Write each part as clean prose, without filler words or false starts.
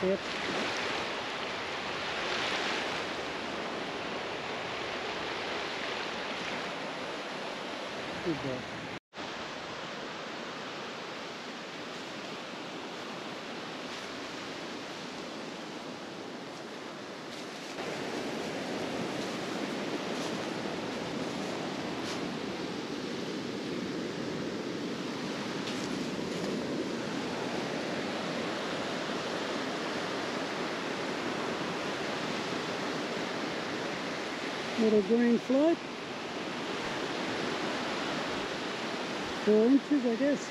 it. Good boy. Little green float. 4 inches, I guess.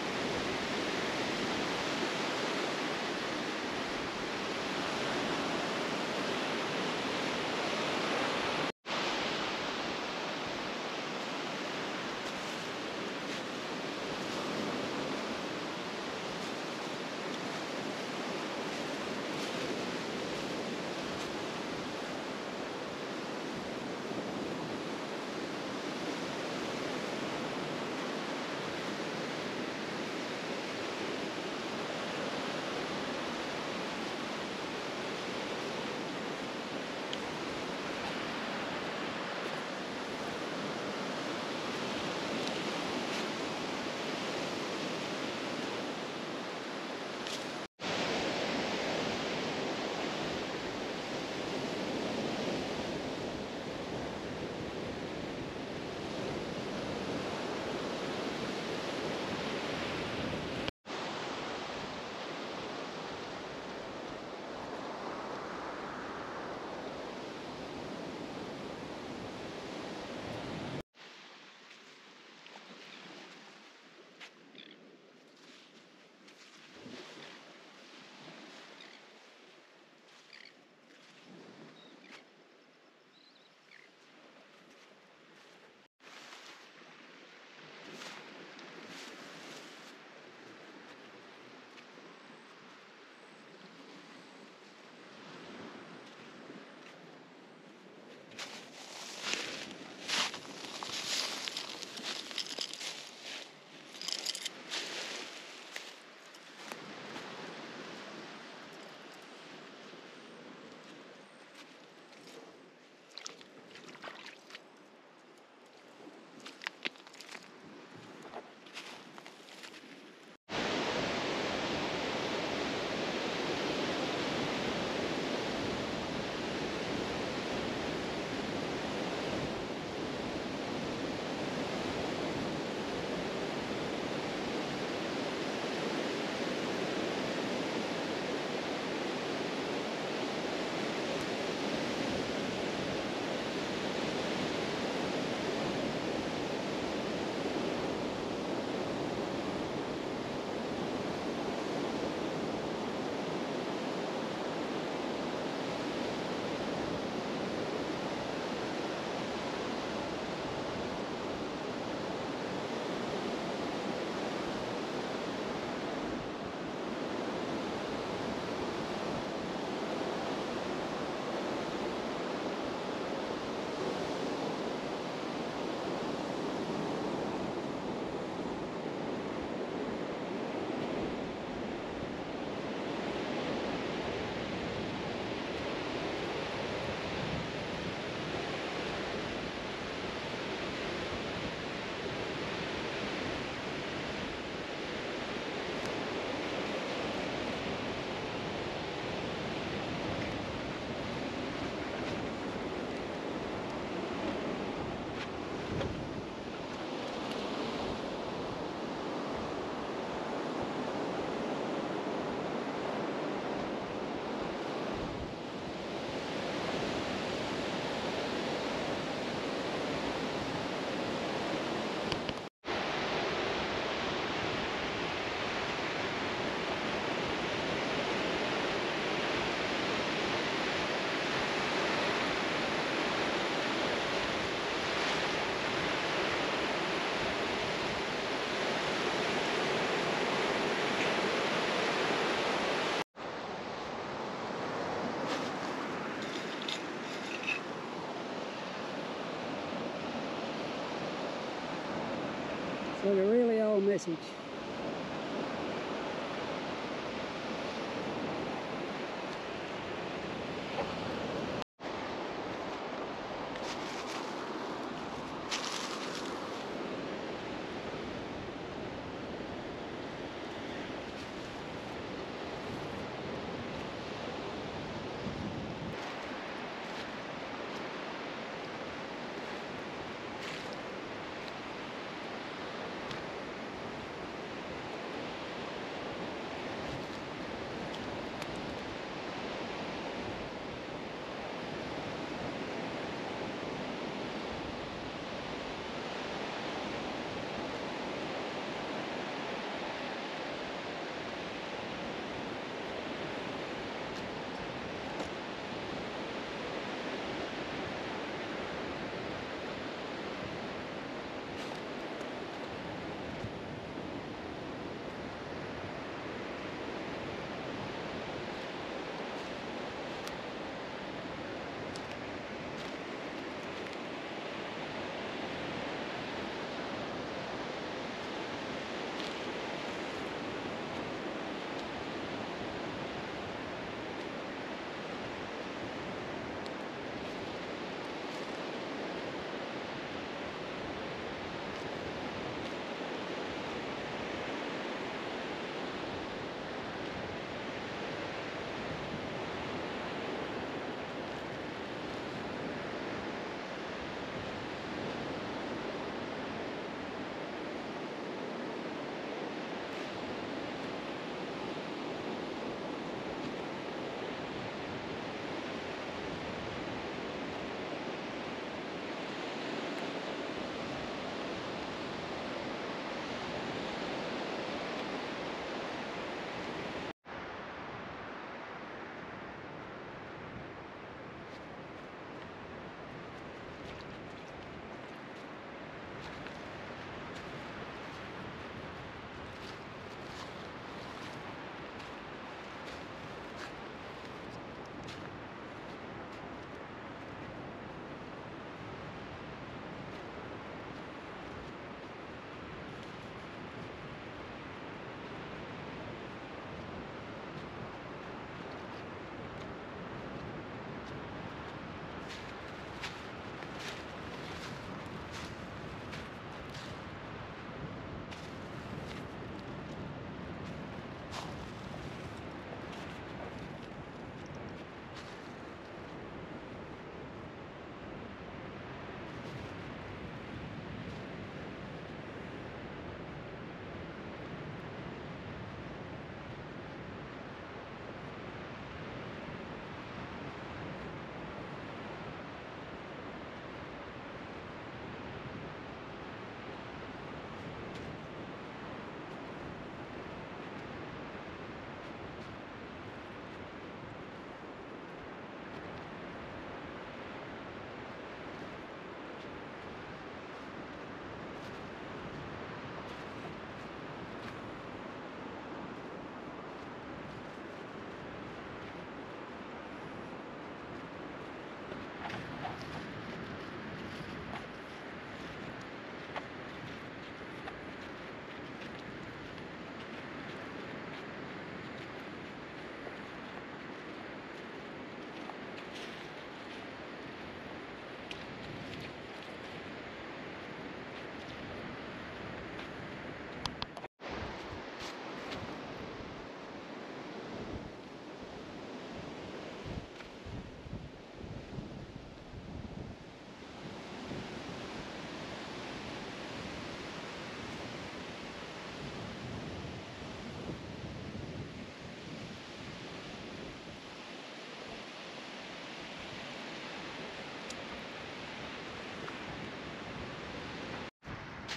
It's like a really old message.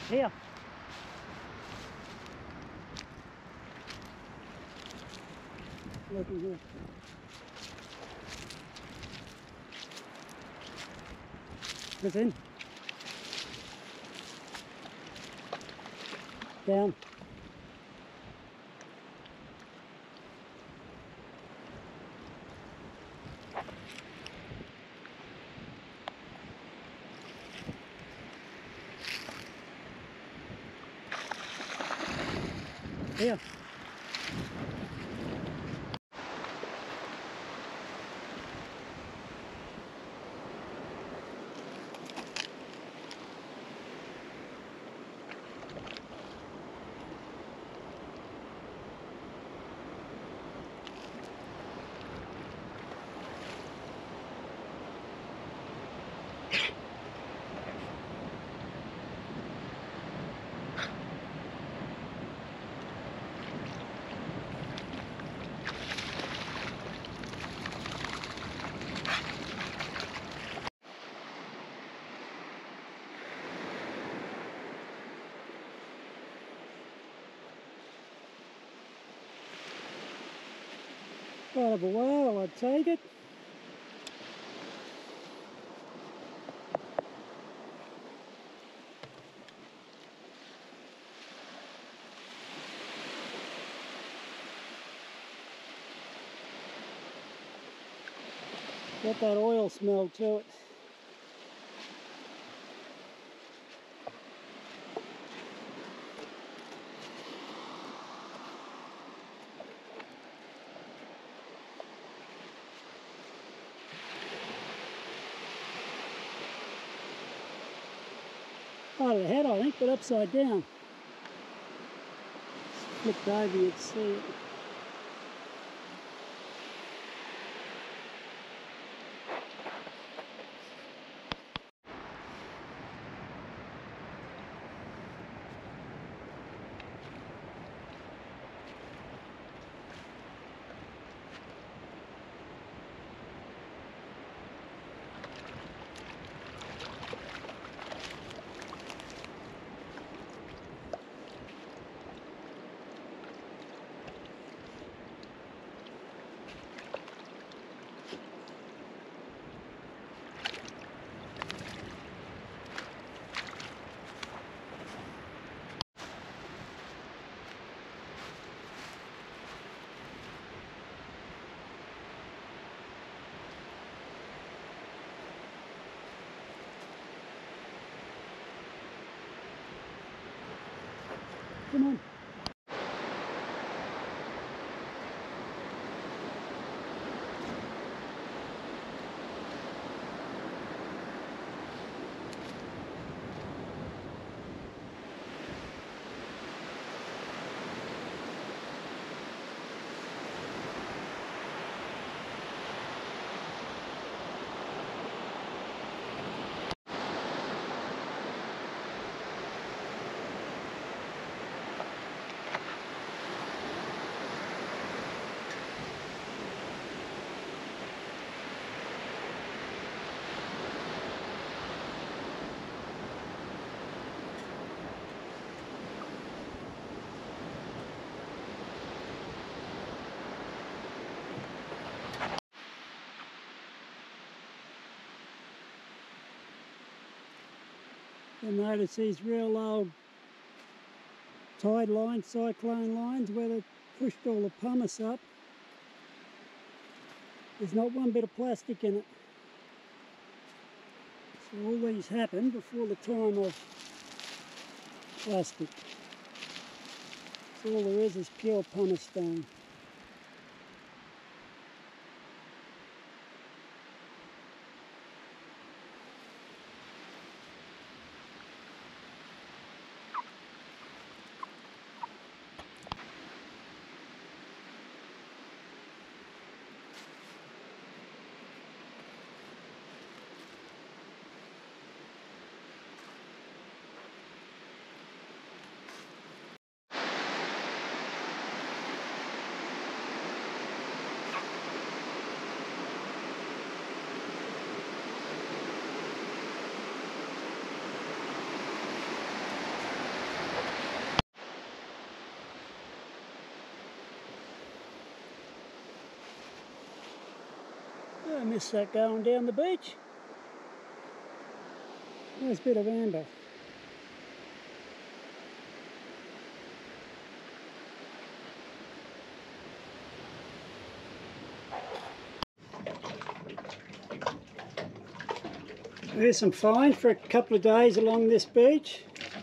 Here. Looking here. It's in. Down. Here. Quite of a whale, I'd take it. Got that oil smell to it. Part of the head, I think, but upside down. Flipped over, you'd see it. Come on. You'll notice these real old tide lines, cyclone lines, where they pushed all the pumice up. There's not one bit of plastic in it. So all these happened before the time of plastic. So all there is pure pumice stone. missed that going down the beach. Nice bit of amber. There's some finds for a couple of days along this beach.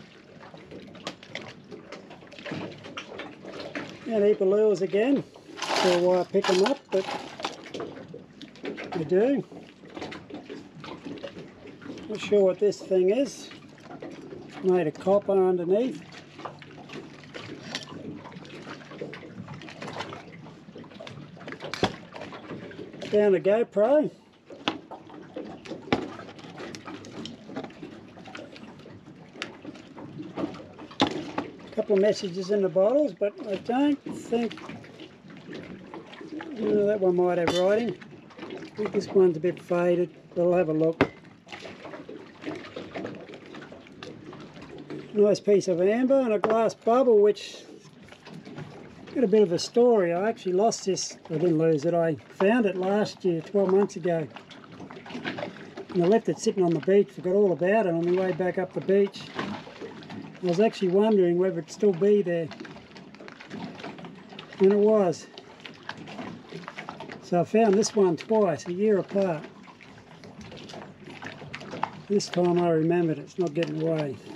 And a heap of lures again. Not sure why I pick them up, but I do. Not sure what this thing is. Made of copper underneath. Found a GoPro. Couple of messages in the bottles, but I don't think, that one might have writing. I think this one's a bit faded, but I'll have a look. Nice piece of amber and a glass bubble, which got a bit of a story. I actually lost this. I didn't lose it. I found it last year, 12 months ago. And I left it sitting on the beach. Forgot all about it on the way back up the beach. I was actually wondering whether it'd still be there. And it was. So I found this one twice, a year apart. This time I remembered it's not getting away.